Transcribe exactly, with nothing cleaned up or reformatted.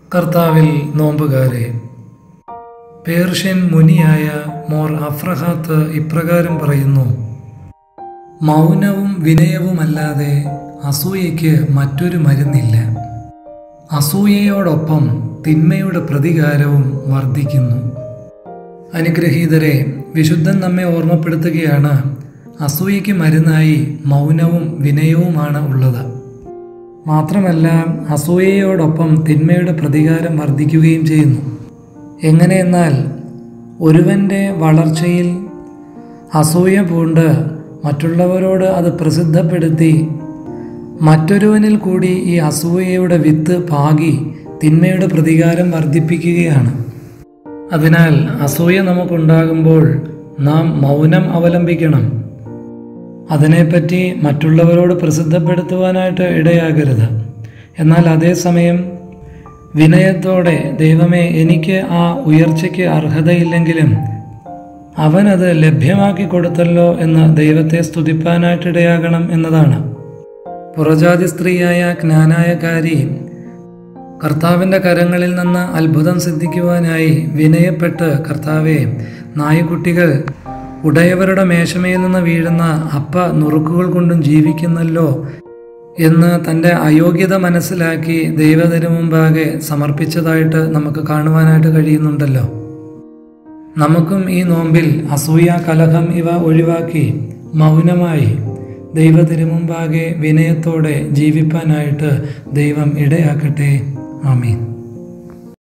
കർത്താവിൽ നോമ്പുകാരെ, Persian മുനിയായ more അഫ്രഹാത്ത് ഇപ്രകാരം പറയുന്നു: മൗനവും വിനയവുമല്ലാതെ അസൂയയ്ക്ക് മറ്റൊരു മരുന്നില്ല. അസൂയയോടൊപ്പം തിന്മയുടെ പ്രതികാരവും വർദ്ധിക്കുന്നു. അനുഗ്രഹീതരെ, വിശുദ്ധൻ നമ്മെ ഓർമ്മപ്പെടുത്തുകയാണ്, അസൂയയ്ക്ക് മരുന്നായി മൗനവും വിനയവുമാണ് ഉള്ളത്. മാത്രമല്ല, അസൂയയോടൊപ്പം തിന്മയുടെ പ്രതികാരം വർദ്ധിക്കുകയും ചെയ്യുന്നു. എങ്ങനെയെന്നാൽ, ഒരുവൻ്റെ വളർച്ചയിൽ അസൂയ പൂണ്ട് മറ്റുള്ളവരോട് അത് പ്രസിദ്ധപ്പെടുത്തി മറ്റൊരുവനിൽ കൂടി ഈ അസൂയയുടെ വിത്ത് പാകി തിന്മയുടെ പ്രതികാരം വർദ്ധിപ്പിക്കുകയാണ്. അതിനാൽ അസൂയ നമുക്കുണ്ടാകുമ്പോൾ നാം മൗനം അവലംബിക്കണം. അതിനെപ്പറ്റി മറ്റുള്ളവരോട് പ്രസിദ്ധപ്പെടുത്തുവാനായിട്ട് ഇടയാകരുത്. എന്നാൽ അതേസമയം വിനയത്തോടെ, ദൈവമേ, എനിക്ക് ആ ഉയർച്ചയ്ക്ക് അർഹതയില്ലെങ്കിലും അവനത് ലഭ്യമാക്കി കൊടുത്തല്ലോ എന്ന് ദൈവത്തെ സ്തുതിപ്പാനായിട്ടിടയാകണം എന്നതാണ്. പുറജാതി സ്ത്രീയായ ജ്ഞാനായകാരി കർത്താവിൻ്റെ കരങ്ങളിൽ നിന്ന് അത്ഭുതം സിദ്ധിക്കുവാനായി വിനയപ്പെട്ട്, കർത്താവെ, നായ്ക്കുട്ടികൾ ഉടയവരുടെ മേശമയിൽ നിന്ന് വീഴുന്ന അപ്പ നുറുക്കുകൾ കൊണ്ടും ജീവിക്കുന്നല്ലോ എന്ന് തൻ്റെ അയോഗ്യത മനസ്സിലാക്കി ദൈവത്തിനു മുമ്പാകെ സമർപ്പിച്ചതായിട്ട് നമുക്ക് കാണുവാനായിട്ട് കഴിയുന്നുണ്ടല്ലോ. നമുക്കും ഈ നോമ്പിൽ അസൂയ, കലഹം ഇവ ഒഴിവാക്കി മൗനമായി ദൈവത്തിനു മുമ്പാകെ വിനയത്തോടെ ജീവിപ്പാനായിട്ട് ദൈവം ഇടയാക്കട്ടെ. ആമീൻ.